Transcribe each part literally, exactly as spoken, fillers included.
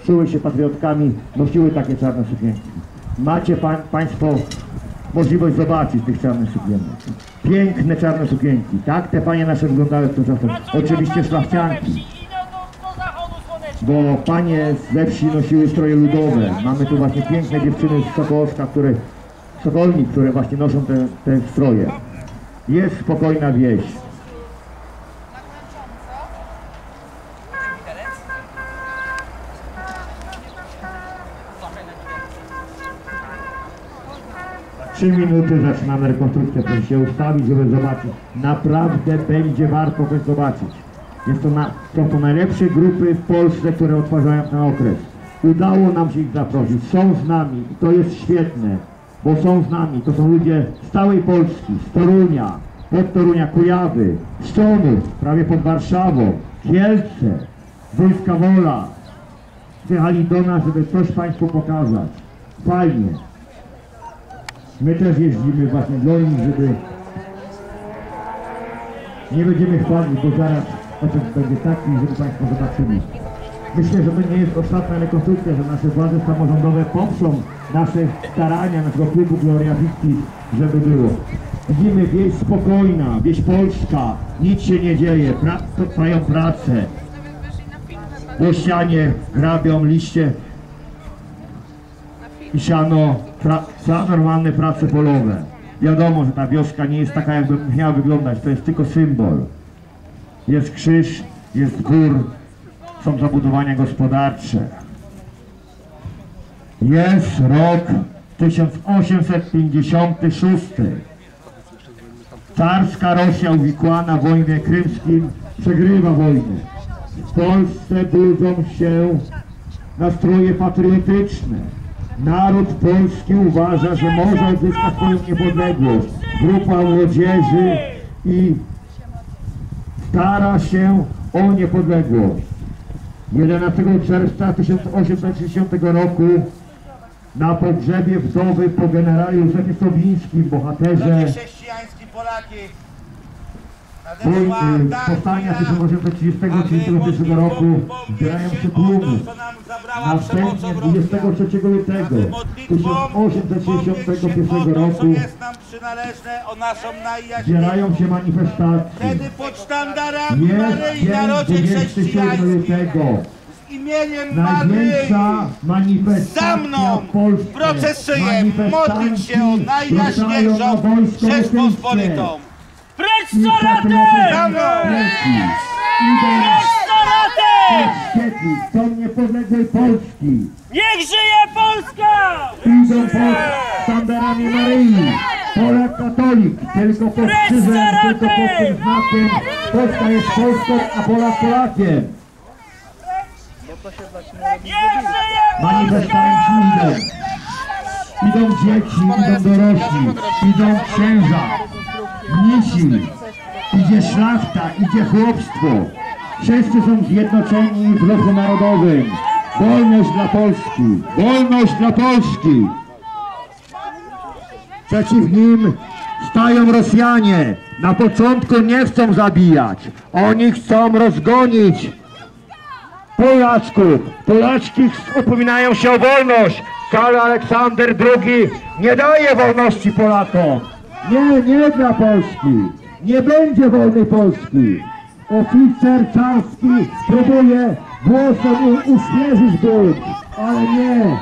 czuły się patriotkami, nosiły takie czarne sukienki. Macie pan, Państwo możliwość zobaczyć tych czarnych sukienek. Piękne czarne sukienki. Tak te panie nasze wyglądały w tym czasem. Oczywiście szlachcianki. Bo panie ze wsi nosiły stroje ludowe. Mamy tu właśnie piękne dziewczyny z Sokołowska, które, Sokolni, które właśnie noszą te, te stroje. Jest spokojna wieś. Trzy minuty zaczynamy rekonstrukcję, proszę się ustawić, żeby zobaczyć. Naprawdę będzie warto coś zobaczyć. Jest to, na, to są najlepsze grupy w Polsce, które odtwarzają ten okres. Udało nam się ich zaprosić, są z nami i to jest świetne, bo są z nami. To są ludzie z całej Polski, z Torunia, pod Torunia, Kujawy, Szczonów, prawie pod Warszawą, Kielce, Wojska Wola. Przyjechali do nas, żeby coś Państwu pokazać. Fajnie. My też jeździmy właśnie do nich, żeby... Nie będziemy chwalić, bo zaraz efekt będzie taki, żeby Państwo zobaczyli. Myślę, że to nie jest ostatnia rekonstrukcja, że nasze władze samorządowe poprzą nasze starania, naszego klubu Gloria Victis, żeby było. Widzimy wieś spokojna, wieś polska, nic się nie dzieje, pra trwają prace. Łościanie grabią liście i siano, pra pra normalne prace polowe. Wiadomo, że ta wioska nie jest taka, jakby miała wyglądać, to jest tylko symbol. Jest krzyż, jest dwór, są zabudowania gospodarcze. Jest rok tysiąc osiemset pięćdziesiąty szósty. Carska Rosja uwikłana w wojnie krymskim przegrywa wojnę. W Polsce budzą się nastroje patriotyczne. Naród polski uważa, że może odzyskać swoją niepodległość. Grupa młodzieży i stara się o niepodległość. jedenastego czerwca tysiąc osiemset sześćdziesiątego roku na pogrzebie wdowy po generale Józefie Sowińskim, bohaterze chrześcijański Polaki. powstania tysiąc osiemset trzydziestego do trzydziestego pierwszego roku zbierają się tłumy. Następnie dwudziestego trzeciego lutego tysiąc osiemset sześćdziesiątego pierwszego roku zbierają się manifestacje. Wtedy pod sztandarami Jest Maryi dzień narodzie dwudziestego siódmego lutego. z imieniem Maryi. Największa manifestacja Za mną w Polsce. procesuję modlić się o najjaśniejszą Rzeczpospolitą. Precz z Saratem! Za mną! Precz z Saratem! Świetli, są niepodległej Polski. Niech żyje Polska! Idą pod sztandarami Maryi. Polak katolik, tylko pod krzyżem, tylko pod tym znakiem. Polska jest Polską, a Polak Polakiem. Niech żyje Manifestanci idą. Idą dzieci, idą dorośli, idą księża, mnisi, idzie szlachta, idzie chłopstwo. Wszyscy są zjednoczeni w ruchu narodowym. Wolność dla Polski, wolność dla Polski. Przeciw nim stają Rosjanie. Na początku nie chcą zabijać, oni chcą rozgonić Polaczków. Polaczki upominają się o wolność. Carl Aleksander drugi nie daje wolności Polakom. Nie, nie dla Polski. Nie będzie wolnej Polski. Oficer carski próbuje głosem uśmierzyć Bóg, ale nie.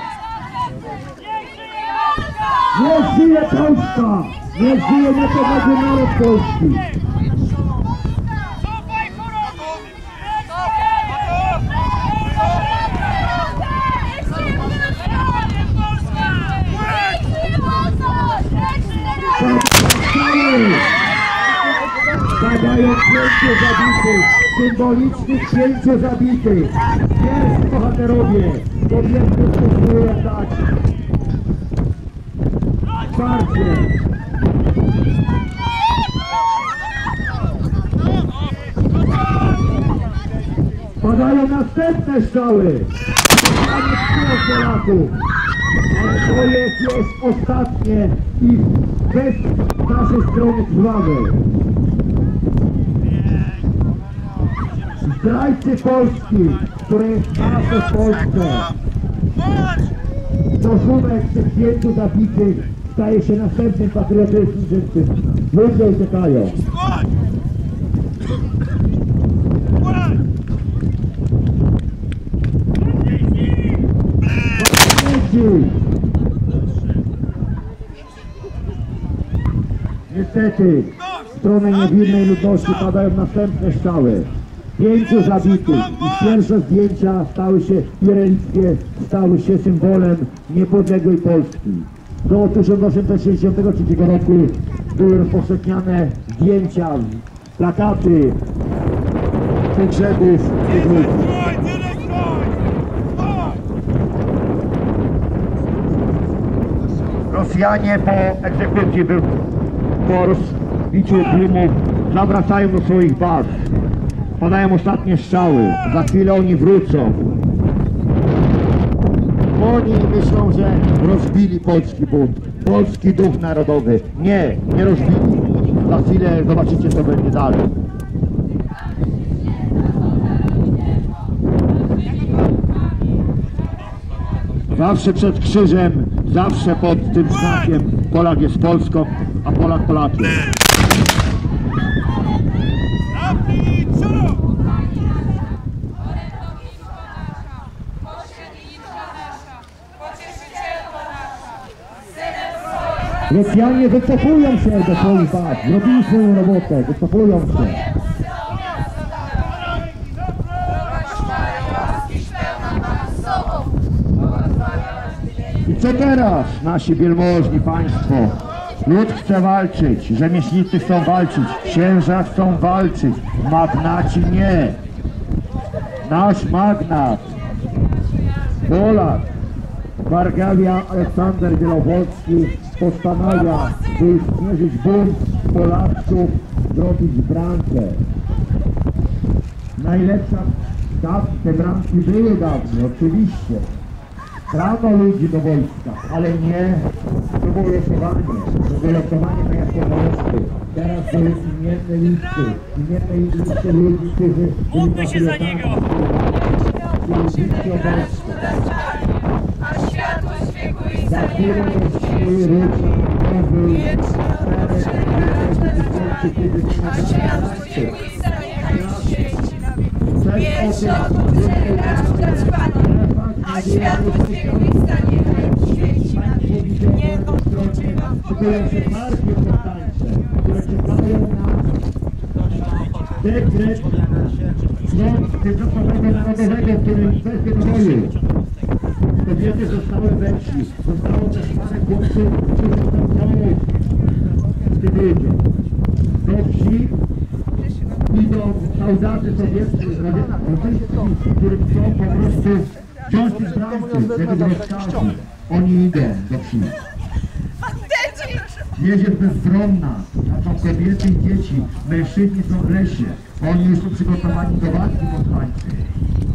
Niech żyje Polska! Niech żyje niepodległy naród polski! Zadają pięciu zabitych, symbolicznych pięciu zabitych. Jest, bohaterowie, kobiety próbują dać wsparcie. Padają następne strzały. Panie Polaków. Ale to jest, jest ostatnie i bez naszej strony krwawe. Zdrajcy Polski, które jest nasze w Polsce. Stosunek tych pięciu zabitych staje się następnym patriotycznym czynnym. Ludzie uciekają. Niestety, w stronę niewinnej ludności padają następne strzały. Pięciu zabitych i pierwsze zdjęcia stały się i relikwie stały się symbolem niepodległej Polski. Do tysiąc osiemset sześćdziesiątego trzeciego roku były rozpowszechniane zdjęcia, plakaty pogrzebów tych ludzi. Rosjanie po egzekucji po rozbiciu tłumów zawracają do swoich baz. Padają ostatnie strzały. Za chwilę oni wrócą. Oni myślą, że rozbili polski bunt, polski duch narodowy. Nie, nie rozbili. Za chwilę zobaczycie, co będzie dalej. Zawsze przed krzyżem, zawsze pod tym znakiem Polak jest Polską, a Polak Polakiem. Rosjanie wycofują się do swoich baz, zrobili swoją robotę, wycofują się. I co teraz, nasi wielmożni państwo? Lud chce walczyć, rzemieślnicy chcą walczyć, księża chcą walczyć, magnaci nie. Nasz magnat, Polak, Wargawia Aleksander Wielowolski postanawia, by zmierzyć bunt Polaków, zrobić bramkę. Najlepsza, tak, te bramki były dawno, oczywiście. Brano ludzi do wojska, ale nie to było losowanie, to było losowanie na jasne wojsky. Teraz były imienne listy, imienne listy ludzi, którzy byli patriotami. A światło świegły i za chwilę jest swój ruch nowy, a światło świegły i niech świeci na wieki. Wieczne odwrócenie nasz Panu, a światło świegły i niech świeci na wieki. Niech odwróci wam w szykują się partie powstańcze, które czekają na dekret front tymczasowego narodowego, który wezwie do boju. Kobiety zostały we wsi, zostało też parę chłopców, którzy zostały w tym ludziom. Do wsi idą soldaty sowieccy, rosyjscy, którzy chcą po prostu wziąć tych bramków, tego rozkazu. Oni idą do wsi. Wieś jest bezbronna, a są kobiety i dzieci, mężczyźni są w lesie. Oni już są przygotowani do walki powstańczej.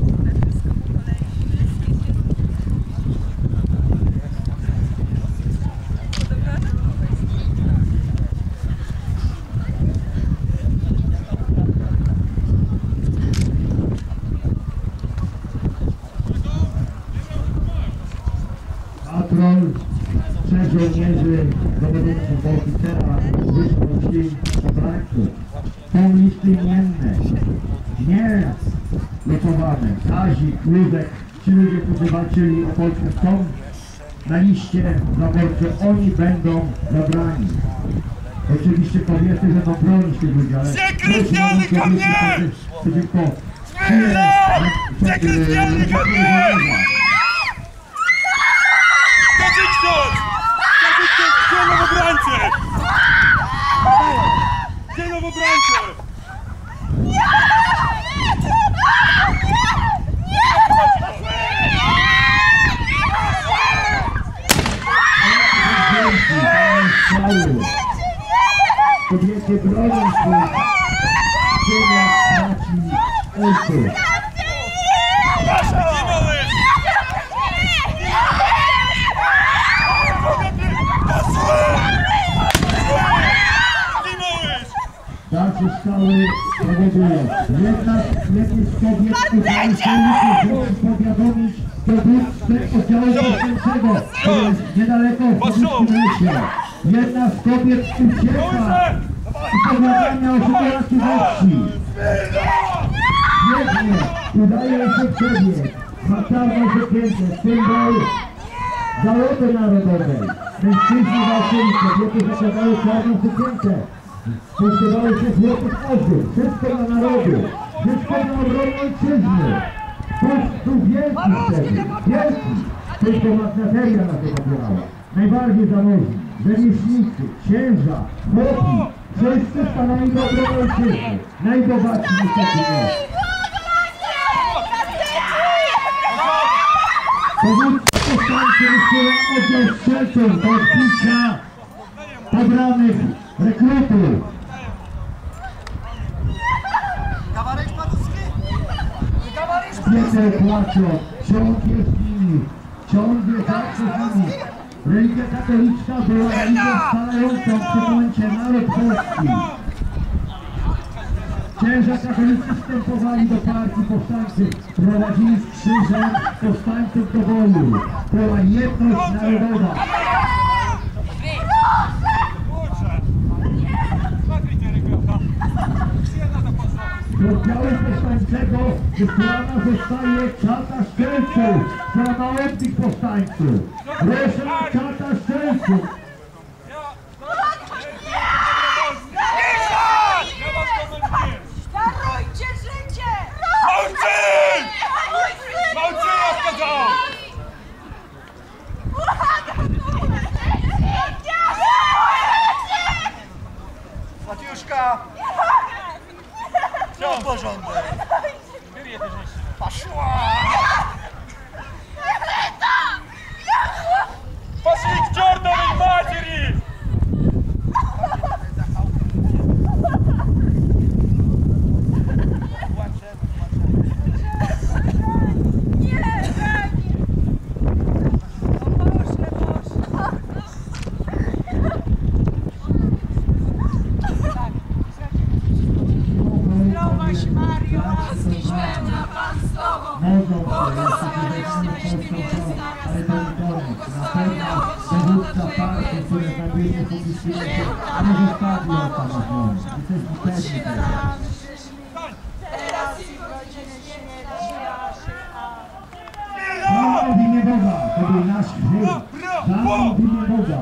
Patrol, trzech żołnierzy dowodzących do oficera wyszli obrońców. Są listy imienne, nie losowane. Kazik, Ludek, ci ludzie, którzy walczyli o Polskę, są na liście zaborczej. Oni będą zabrani. Oczywiście kobiety będą bronić tych ludzi, ale... Sekretariat kobiety! Przeciwko... Sekretariat kobiety! Gdzie nowobrańcy? Gdzie nowobrańcy? Kobiety bronią swoich cienia, braci, ojców. Dalsze strzały powodują. Jednak lepiej sobie udaje żeby powiadomić dowódcę oddziału powstańczego, który jest niedaleko w pobliżu lesie. Jedna z kobiet ucieka i powiadamia o sytuacji we wsi. Świetnie, udaje się przebieg. Ma czarną sukienkę, symbol zaloty narodowej. Mężczyźni walczyli, kobiety zakładały czarną sukienkę. Spodziewały się złotych ozdób. Wszystko dla narodu. Wszystko dla obrony ojczyzny. Bóg tu wielki wtedy. Wielki. Tylko materia na to popierała. Najbardziej zamożni. Rzemieślnicy, księża, chłopi. Wszyscy stanęli do obrony ojczyzny. Najbogatsi niestety nie. Powódcy powstańcy wysyła oddział strzelców do odbicia pobranych rekrutów. Dziecię płaczą, ksiądz jest z nimi, ksiądz jest zawsze z nimi. Religia katolicka była religią scalającą w tym momencie naród polski. Księża katolicy wstępowali do partii powstańców, prowadzili z krzyżem powstańców do boju. Była jedność narodowa. Do oddziału powstańczego wysłana zostaje czata strzelców, samotnych powstańców. Proszę czata strzelców. Darujcie życie! Małczy! Małczy, ja сказал! Matiuszka! Co porządek? Poszła! Пошли к чертовой матери! Chwała w imię Boga, to był nasz chwyt. Chwała w imię Boga.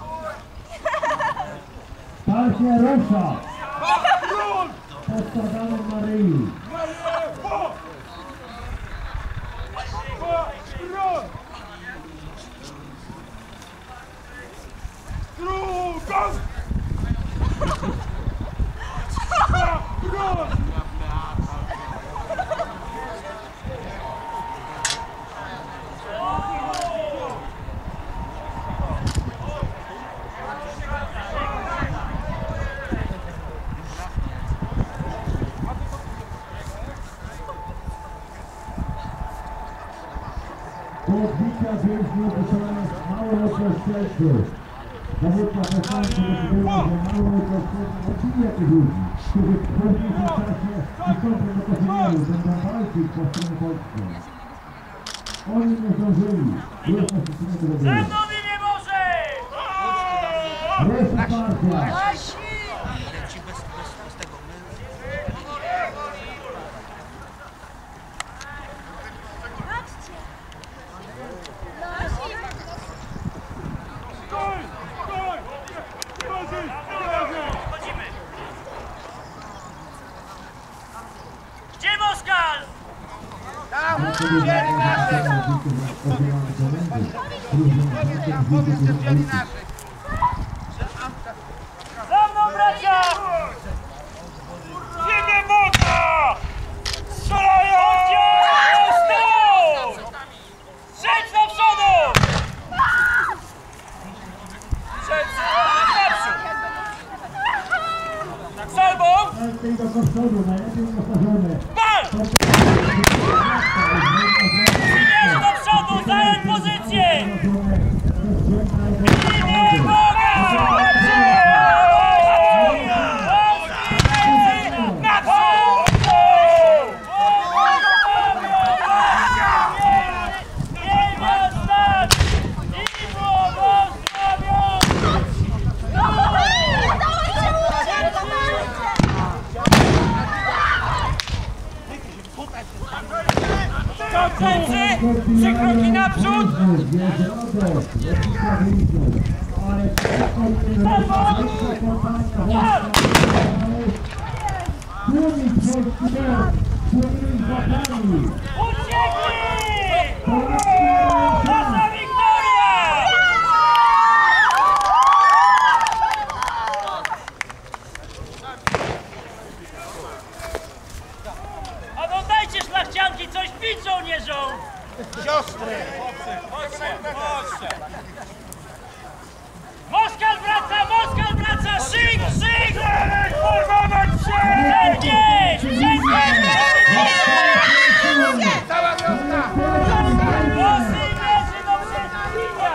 Partia rusza. Podkładamy Maryi. Do odbicia więźniów wysyłane małoletnie strzelców. Dowódca powstańców decydował, że małoletnie odbija tych ludzi, którzy w późniejszym czasie wystąpią do Koszyniaru, będą walczyć po stronie polskiej. Oni nie zdążyli. Już na systemie to Ze było. mną w imię Boże! Proszę partia. Gdzie Moskal? Za mną, bracia! Nie można! Strzelają! Oddział! Stój! Strzelc do przodu! Strzelc naprzód! Salbą! Najlepiej do kosztoru, najlepiej uposażone. Bal! Przymierz do przodu, zająć pozycję! W imię Boga! trzy kroki naprzód! Uciekli! Nasza wiktoria! A no dajcie szlachcianki coś pić żołnierzom! Siostry! Moskal wraca, Moskal wraca! Szyk, szyk! Formować się! Wszędzie! Wszędzie! Cała wiosna! Głosy leży do przestrzeżenia!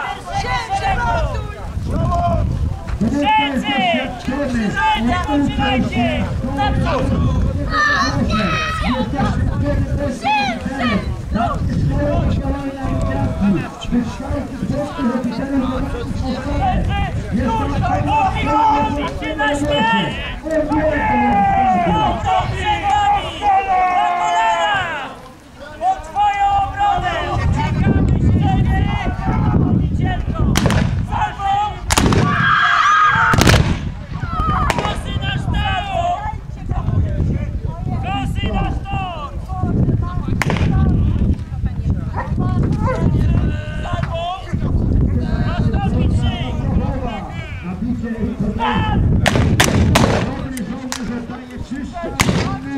Wszędzie! Krzyżajcie, poczynajcie! Naprzód! Idźcie na śmierć! Dobrze wami! Na kolana! Po twoją obronę! Uciekamy z ciebie! Widzielko! Salwą! Kosy na sztalu! Kosy na sztor! Salwą! Nastąpi krzyk! Dobry żołnierz zostaje czyszczy.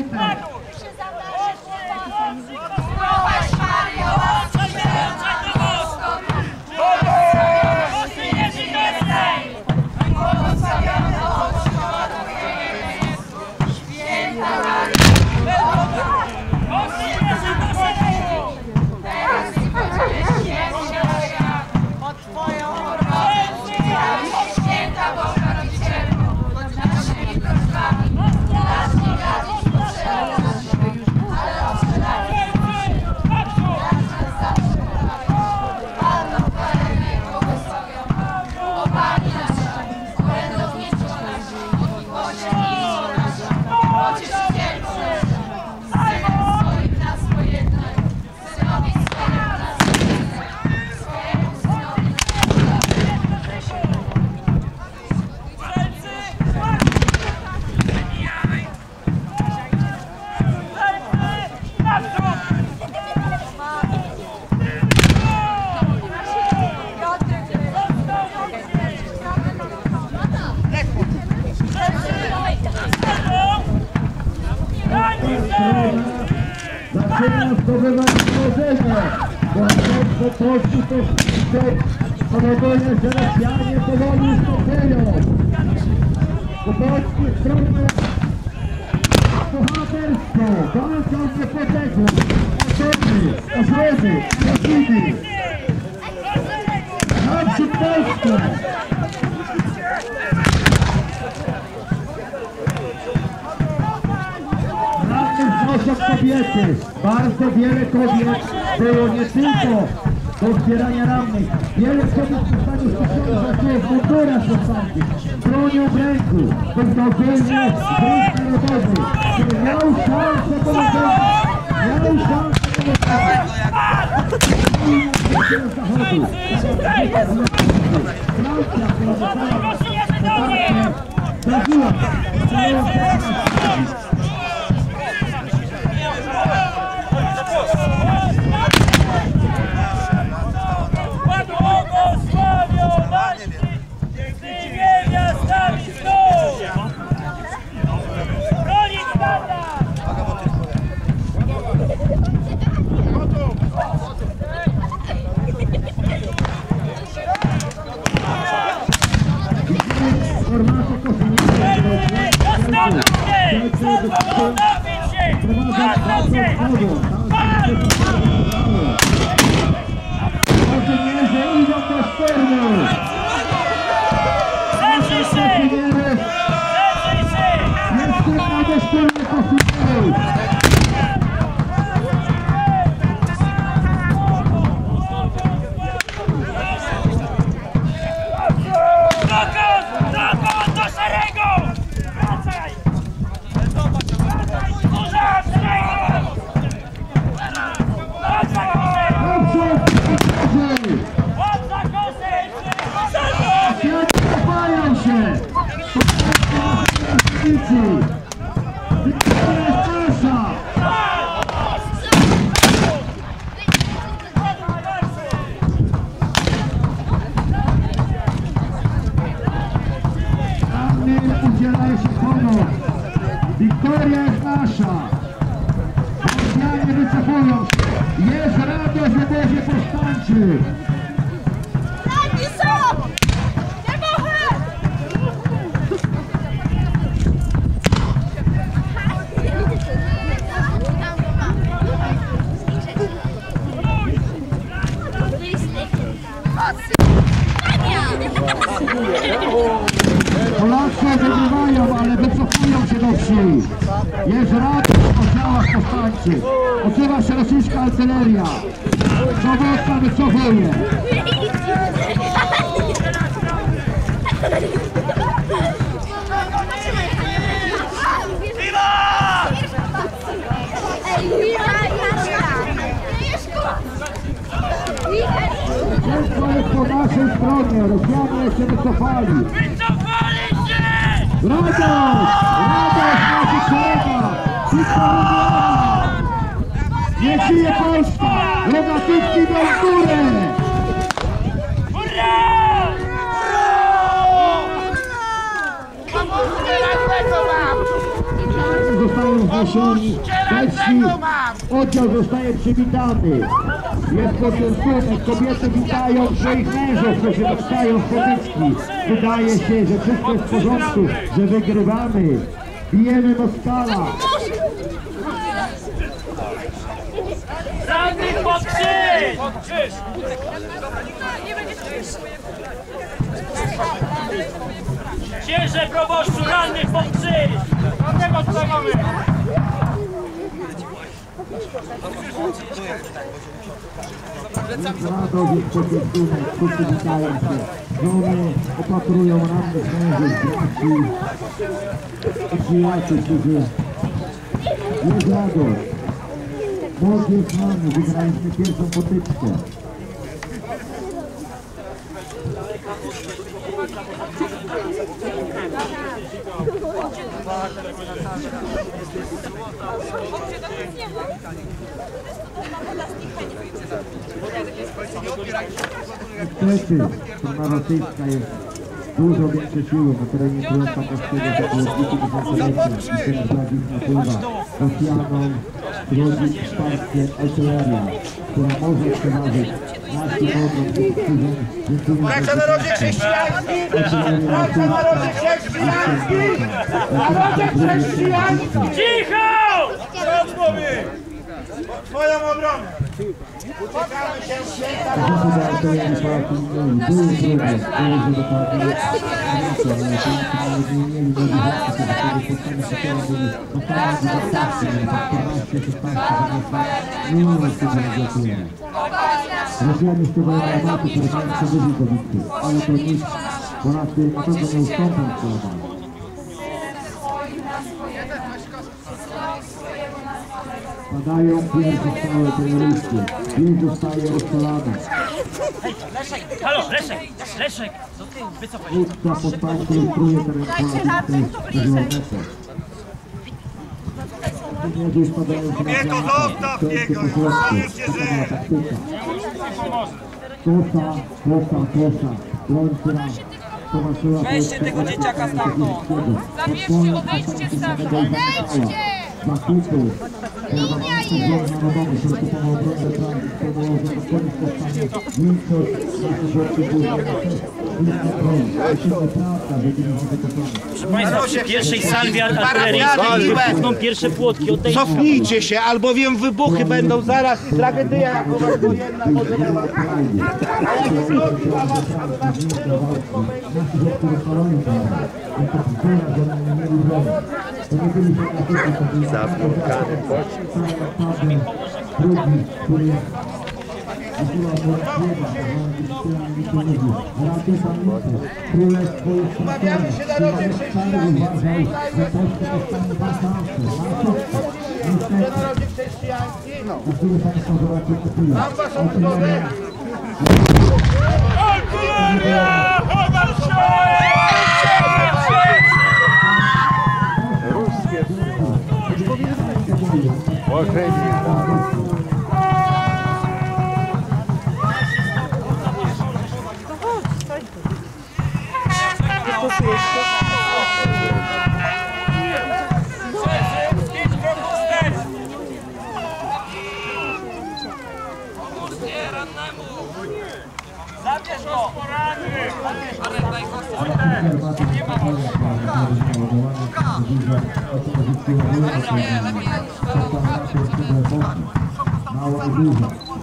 Zaczyna zdobywać powodzenie, bo po prostu to powoduje, że Rosjanie powoli ustąpią. Po polskiej stronie bohaterstwo, walczą z niepodległość, osobny, ośrodzy, osobny. Naprzód Polskę! Wznoszą kobiety. Bardzo wiele kobiet było nie tylko do wspierania rannych. Wiele kobiet w stanie stosunku zaczęło w mundurach powstańczych, bronią w ręku, pozbawienie wróg narodowy, który miał szansę pomocować. Miał szansę pomocować. Zachodu. Zdarzyła Żołnierze idą do szturmu! Zetrzyj się! Zetrzyj się! Jest trudno do szturmu kosmicznych! Dokąd! Dokąd do szeregu! Wracaj! Wracaj! Duża szeregu! Wiktoria jest nasza. Rosjanie wycofują się. Jest radość w obozie powstańczych. Taki są! Nie mogę! Polacy wygrywają, ale wycofują się do wsi. Jest radość o ciałach powstańczych. Odsuwa się rosyjska artyleria. Dowódca wycofuje. Wszystko jest po naszej stronie. Rosjanie się wycofali. Wycofali się! Radość! Radość naszych kolegów! Wszystko wygrana! Niech żyje Polska! Rogatywki do góry! Hurra! Zostają wniesieni we wsi. Oddział zostaje przywitany. Jest poczęstunek. Kobiety witają swoich mężów, którzy dostają potyczki. Wydaje się, że wszystko jest w porządku, że wygrywamy. Bijemy Moskala. Rannych pod krzyż! Księże proboszczu, rannych pod krzyż! Dlatego tutaj mamy. Radość jest poczęstunek. Wszyscy witają się. Żony opatrują rannych mężów, braci i przyjaciół, którzy... Jest radość. Młodzi jest nami. Wygraliśmy pierwszą potyczkę. Niestety, strona rosyjska jest dużo większe siły na terenie Królestwa Polskiego, to było dwa tysiące i ten znak ich napływa. Rosjanom grozi wsparcie artyleria, która może przeważyć nasi wodom i Bracia narodzie chrześcijański! Bracia narodzie chrześcijański! Narodzie chrześcijański! Cicho! Co mówi? Twoją obronę! Uciekamy się w święta! Rosjanie ściągają armaty, które mają przewyżyć do bitwy, ale to nic, Polacy na pewno nie ustąpią z Polakami. Padają pierwsze strzały terrorysty, pięć zostaje rozstrzelane. Halo, Leszek! Leszek! Do tyłu, wycofaj się! Wódca powstańczy lustruje teren Polaków. Żołnierze spadają się na Jego zostaw jego! On już nie żyje! Kosa, kosa, kosa, brońcy nam. Weźcie tego dzieciaka stamtąd. Zabierzcie, odejdźcie stamtąd, Zachwytu, linia jest! Proszę Państwa, przy pierwszej salwie artyleryjskiej wybuchną pierwsze płotki. Odejdźcie. Cofnijcie się, albowiem wybuchy będą zaraz i tragedia jakowa wojenna może na was Zablokany Umawiamy się narodzie chrześcijańskim! Narodzie chrześcijańskim! Mam waszą zgodę! Artyleria! Chowam się! Stosujesz się? Zabierz go! Mała i duża.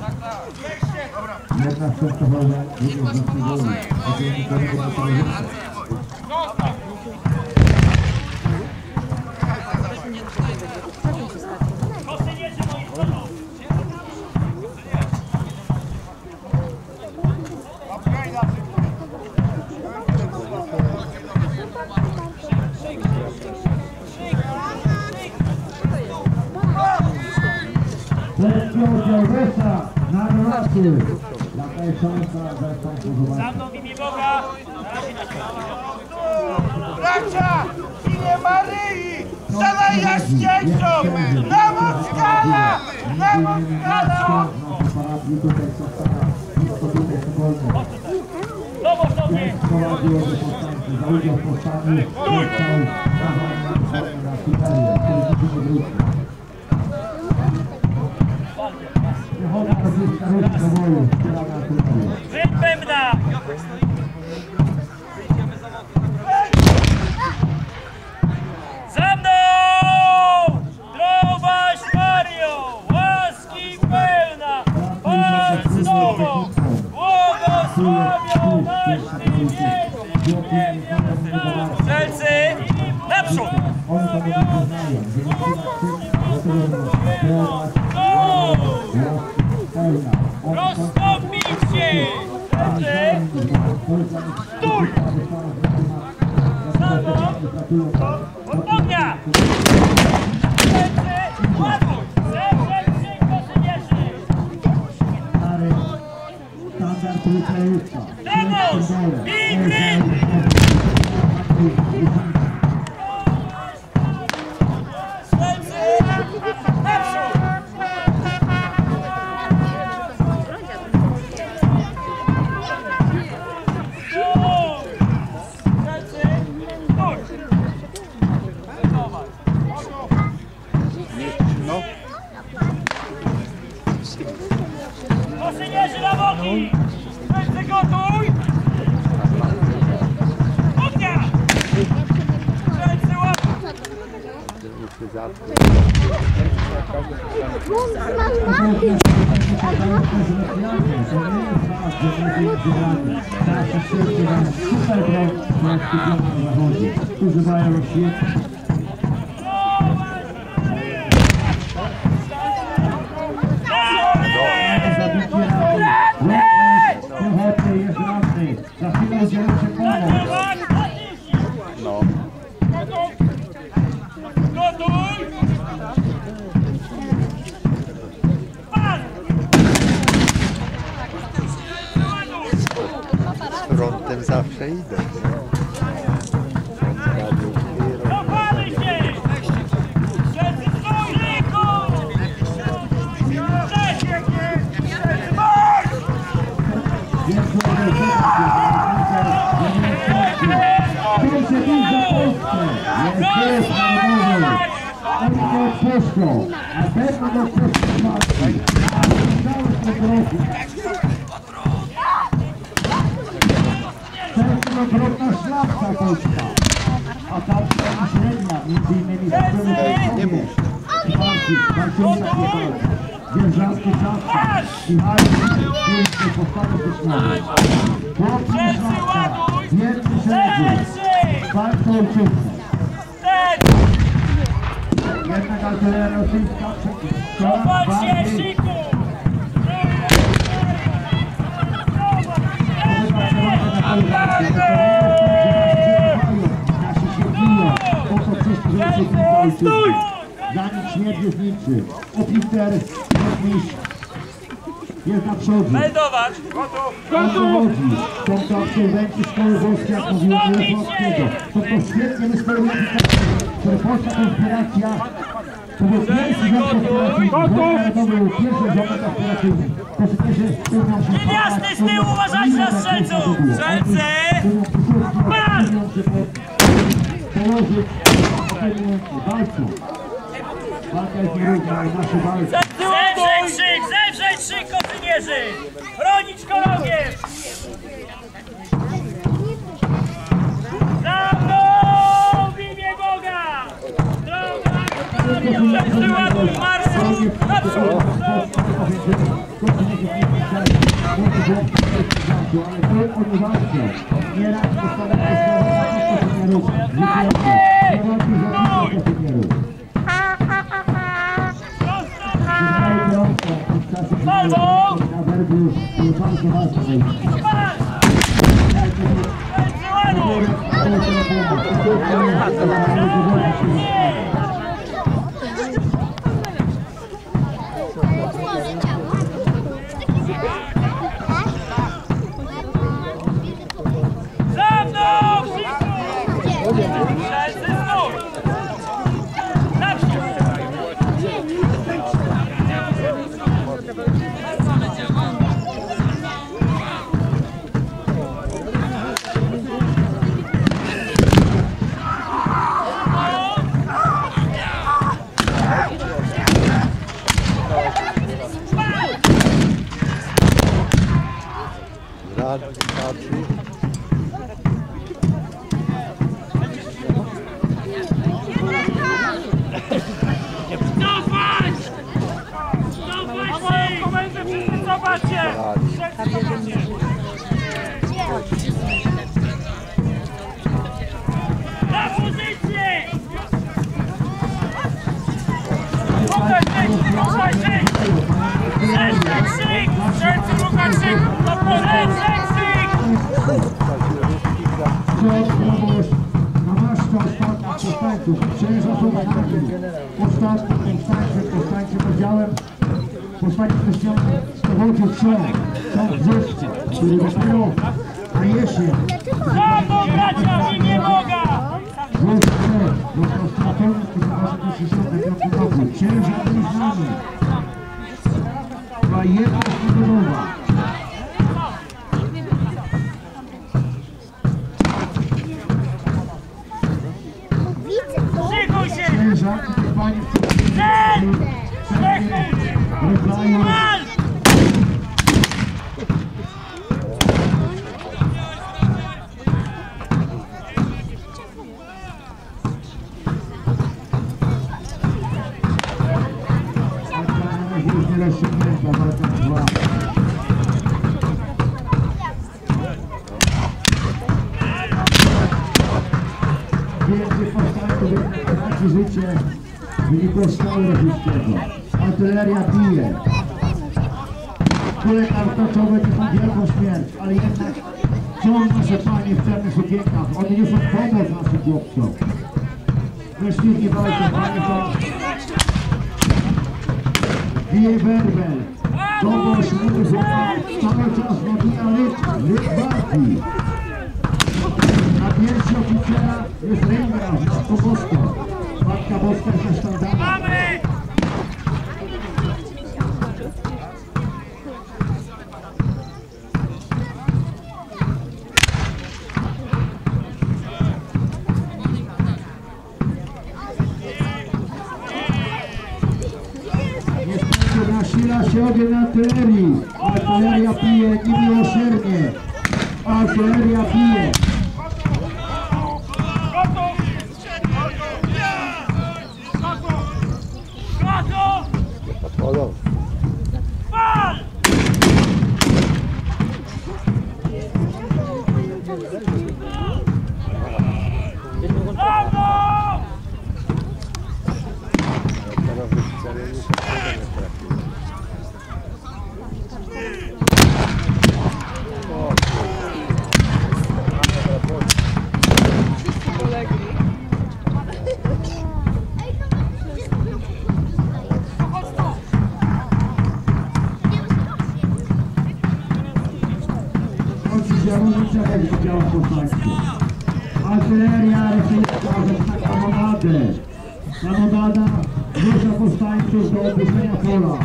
Jedna z częstochowa, druga z zastosowania. Na relację. Jaka jest szansa, że Państwo zobaczą. Za mną w imię Boga. Bracia! W imię Maryi! Stawaj jaśniejszą! Na Moskala! Na Moskala! Zobacz do mnie! Za udział w powstaniu został zawodny na Syberię, który nie wrócił. Wypębna! Za mną! Zdrowaś Mario! Łaski pełna! Pan z Tobą! Błogosławią nasz imię! Strzelcy! Naprzód! Rozstąpić się! Stój! Od ognia! Ręce! Ładuj! Zebrać się kosymierzy! Standard trójkojówka. Demos! Bigry! Strzelcy! Naprzód! Kosymierzy na boki! Strzelcy gotuj! Ognia! Strzelcy ładuj! Używają rozświetleń. Piechoty jest ranny. Za chwilę udzielą się pomoc. No. Gotuj! Pan! Frontem zawsze idę. Dopalaj się! Strzelcy stój! Strzelcy marsz! Proszę być za Polskę! Jest narodowy! Oni nie odpuszczą, a pewno nie odpuszczą matki. Cały ten roku. Czterokrotna szlachta polska. A tam średnia, między innymi Nie mów. walczyli na piechotę. Dzierżawski Czapka, Michał, pięknie postawy wyszłamy. Chłopcy szlachta, wielki sędziów, walczą ojczyznę. Jednak artyleria rosyjska coraz bardziej Stój! Dla nich śmierć jest niczym. Oficer jest jest na przodzie. Meldować! On dowodzi. Są to absolwenci szkoły wojskiej, jak mówił Lewowskiego. Są to świetnie wyszkoleni oficerzy, które polska konspiracja to był pierwszy rząd konspiracyjny. Rząd narodowy był pierwszy rząd konspiracyjny. Kosymierzy umią się Niewiasty z tyłu, uważajcie na strzelców! Strzelcy! Pan! Położyć walczą. Walka jest nierówna i nasze walki. Zewrzeć szyk! Zewrzeć szyk, kosymierzy! Bronić kologiem! walczą, ale to oni walczą. Nieraz postawili się seniorów. Nie walczy za dużo seniorów. Brawo! Na werbu bardzo ważne. Za mną! Wszyscy stój! Naprzód! Rad, patrzy. Cofać! Cofać się! Komendę wszyscy cofacie! Na pozycję! Łukaczyk! Łukaczyk! Serce krzyk! Serce Łukaczyk! To poręcze krzyk! Namaszcza ostatnich powstańców. Księża są nami. Ostatnich powstańców, powstańcy podziałem. Powstańcy chrześcijańscy dowodził trzech. Ksiądz Brzeszczy, który dopiero na jesień. Brawo, bracia, że nie mogę! Brzeszczy został stracony w tysiąc osiemset sześćdziesiątym piątym roku. Księża byli z nami. Była jedna budowa. Szykuj się! Księża i pani Cel! rodzaju Wal! już nie rozstrzygnięta walka trwa. Więcej powstańców traci życie w wyniku ostrzału rosyjskiego. Artyleria bije. Kule kartaczowe to są wielką śmierć, ale jednak są nasze panie w czarnych sukienkach. One niosą pomoc naszym chłopcom. Mężczyźni walczą, panie są... Bije werbel. Toboż mówi, że cały czas nabija ryb, ryb walki. Na piersi oficera jest ręka, Matko Boska. Matka Boska jest sztandara. Mamy! Niestety nasila się ogień artylerii. Artyleria pije niemiłosiernie. Artyleria pije. Gotów! Gotów! Podchodzą. Wal! Brawo! Teraz wycenienie się nie trafi. Oczywiście jak widziała powstańców. Artyleria rosyjska zaczyna kanonadę. Kanonada zmusza powstańców do opuszczenia pola.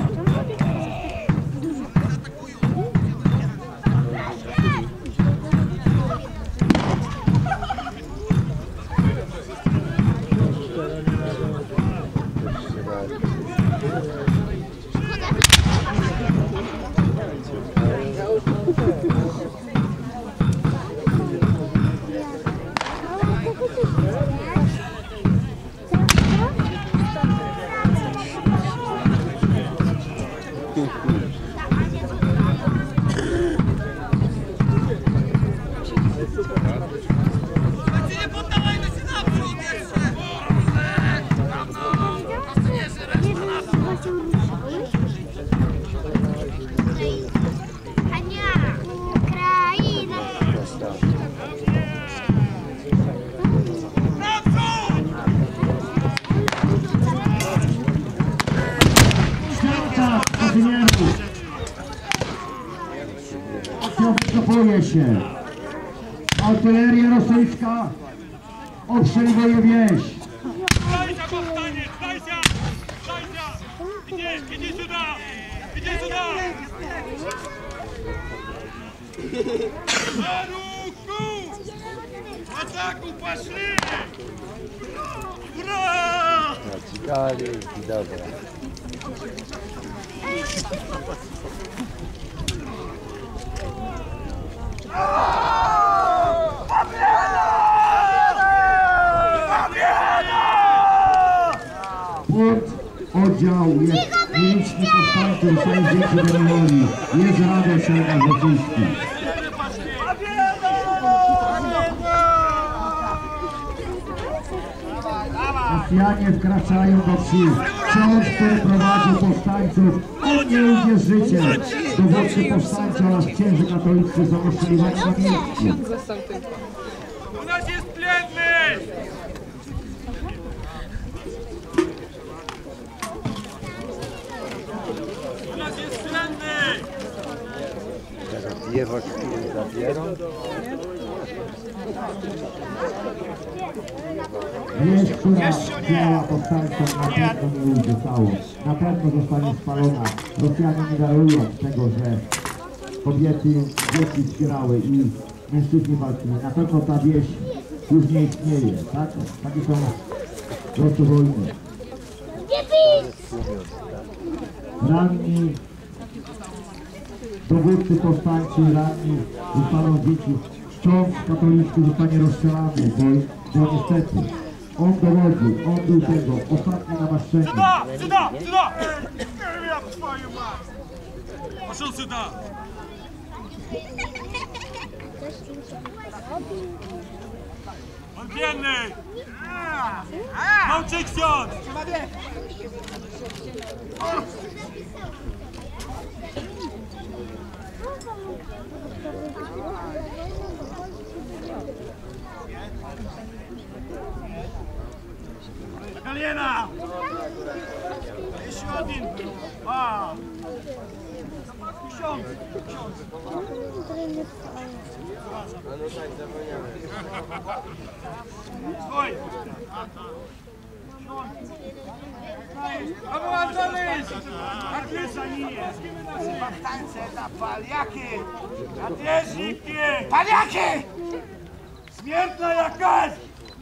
Akcja wycofuje się. Artyleria rosyjska obstrzeliwuje wieś. Dajcia, powstanie! Dajcia! Dajcia! Idzie, idzie сюда! Idzie сюда! Na ruchu! W ataku poszli! Ura! Naciskali i dobra. Pod oddział jest miliczni powstańcy zostają zdjęci do rewoli. Jest radość na rosyjski. Rosjanie wkraczają do wsi. Ksiądz, który prowadził powstańców, on nie uwierzycie. Dowódcy powstańcy oraz księży katolicy są ostrzeliwani na miejscu. U nas jest plenny! U nas jest plenny! Jego zabierą. Wieś, która działa powstańcom, na pewno nie ujdzie cało. Na pewno zostanie spalona. Rosjanie nie darują tego, że kobiety, dzieci wspierały i mężczyźni walczyli. Na pewno ta wieś już nie istnieje, tak? Takie są losy wojny. Ranni, dowódcy powstańcy, ranni zostaną dzieci. Ksiądz katolicki zostanie rozstrzelany, bo, bo niestety on dowodził, on był tego, ostatnie namaszczenie. Сюда! Сюда! Сюда! Я твою мать! Пошел сюда! Он пьяный! Молчи, ksiądz! Na колено! Еще один! А! Ksiądz! Ksiądz! Stój! Обладались! Отлично! Повстанцы это поляки! Отличники! Поляки! Смертная казнь!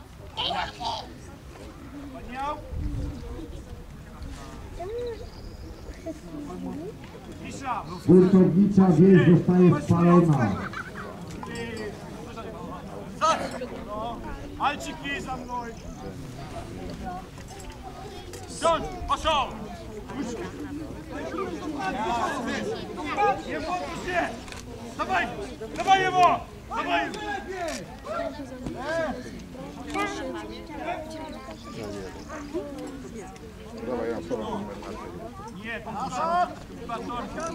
Понял? Миша! Burtownicza wieś zostaje spalona. Мальчики за мной! Сядь! Пошел! Его все! Давай! Давай его! Давай! Нет, Баторка!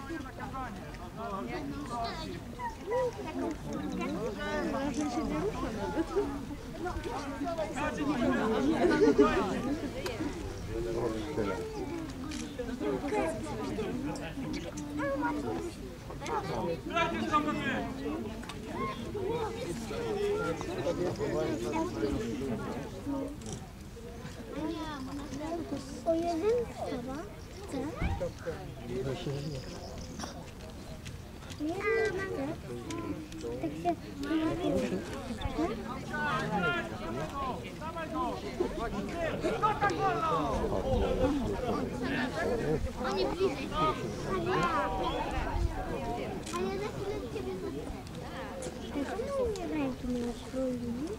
Братья, что мы? O jeden chyba chce. Nie chce. Tak się Oni bliżej. A ja za chwilę do ciebie zobaczę. Czemu nie ręki na swoim?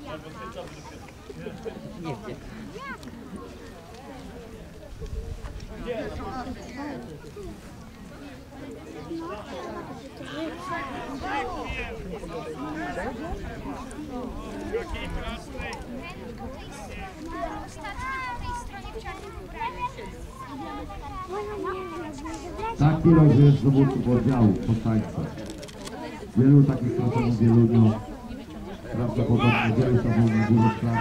Nie wiem. Taki rozwój dowódców oddziału powstańców. Wielu takich pracowników, wielu ludziom prawdopodobnie wielu pracowników dużo spraw.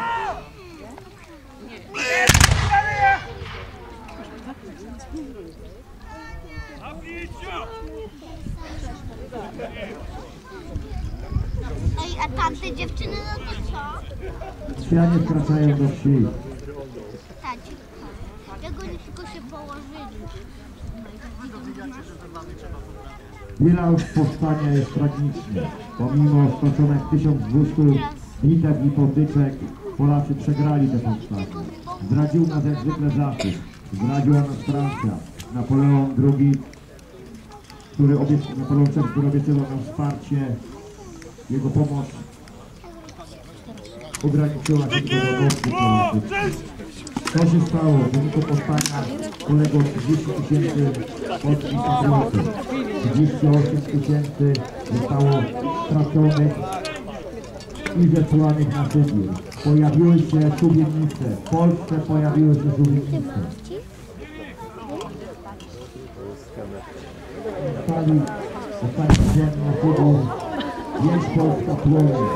Отлично! Tamte dziewczyny, no to co? Rosjanie wkraczają do wsi. Taci, jak oni tylko się położyli. Bilans powstania jest tragiczny. Pomimo stoczonych tysiąc dwieście bitew i potyczek, Polacy przegrali te powstanie. Zdradził nas jak zwykle Zachód. Zdradziła nas Francja. Napoleon drugi, który obiec- Napoleon trzeci, który obiecywał nam wsparcie, jego pomoc ograniczyła się do roboty politycznych. Co się stało? W wyniku powstania poległo trzydzieści tysięcy polskich patriotów. trzydzieści osiem tysięcy zostało straconych i zesłanych na Sybir. Pojawiły się szubienice. W Polsce pojawiły się szubienice. Zostali, zostali na Sybir. Wieś Polska płonie.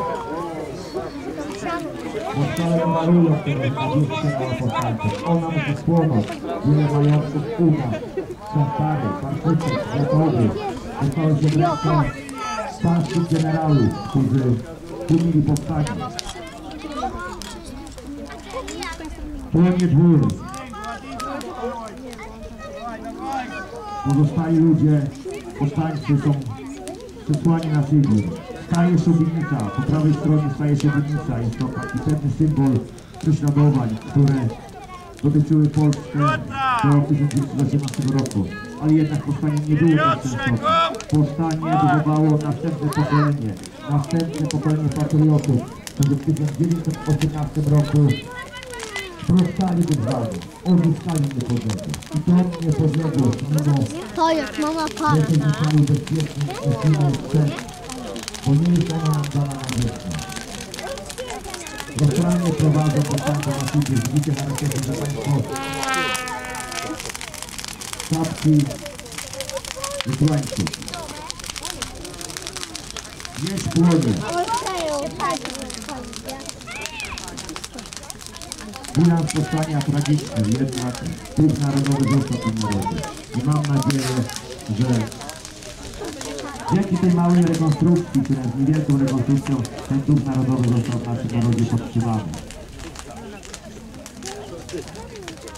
Powstałem malują, które nadziewczyna powstańców. Ona musi spłonąć. Wiele majątków u nas. Szantary, partycy, zachowy. Zostały się w rękach starszych generałów, którzy tłumili powstanie. Płonie dwór. Pozostali ludzie, powstańcy są przesłani na Sybir. Staje szubienica, po prawej stronie staje szubienica. Jest to taki pewny symbol prześladowań, które dotyczyły Polskę do tysiąc dziewięćset osiemnastego roku. Ale jednak powstanie nie było tak często. Powstanie wywołało następne pokolenie, następne pokolenie patriotów, którzy w tysiąc dziewięćset osiemnastym roku sprostali wyzwaniu, odzyskali niepodległość. I tą niepodległość, mimo To jak mama że pana. zostały bezpieczni, musimy przed, bo nie jest ona nam dana na wieczne. Rozpranie prowadzą do tamto na Sybir. Widzicie na rakiecie, że Państwo czapki i kłańców. Wieś płonie. Bilans powstania tragiczny, jednak duch narodowy został tym narodem. I mam nadzieję, że dzięki tej małej rekonstrukcji, która jest niewielką rekonstrukcją, ten duch narodowy został w naszym narodzie podtrzymany.